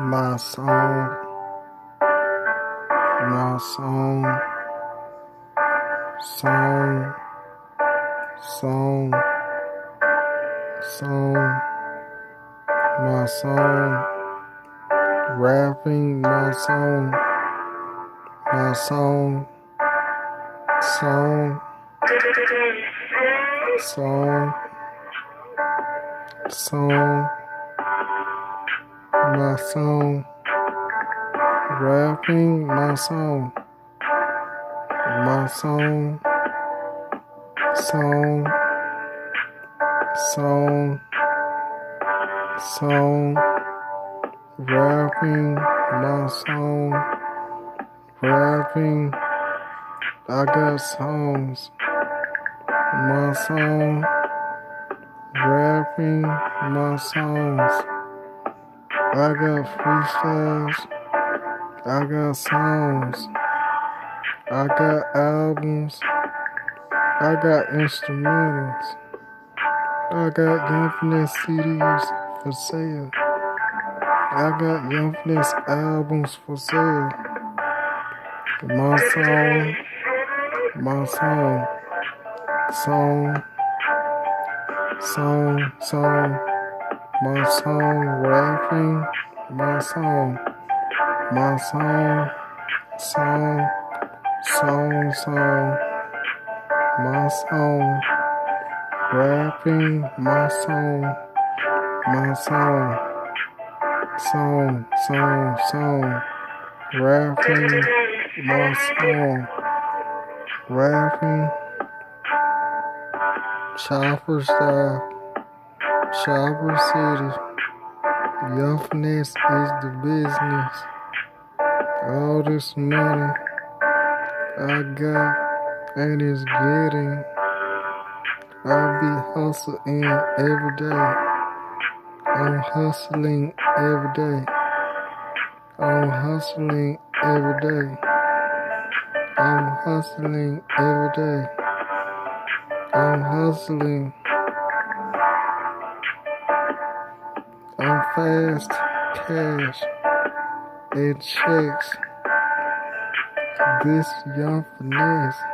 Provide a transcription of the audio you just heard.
my song, my song, song, song, song, my song, rapping my song, my song, song, song, song, my song, rapping my song, my song, song, song, song, rapping my song, rapping. I got songs, my song, rapping my songs. I got freestyles, I got songs, I got albums, I got instrumentals, I got Young Faness CDs for sale, I got Young Faness albums for sale. My song, my song, song, song, song, my song, rapping my song, my song, song, song, song, my song, rapping my song, my song, song, song, song, rapping my song, rapping, chopper style, chopper city. Young Faness is the business. All this money I got and it's getting. I be hustling every day. I'm hustling every day. I'm hustling every day. I'm hustling every day. I'm hustling. I'm fast cash and checks. This Young Faness.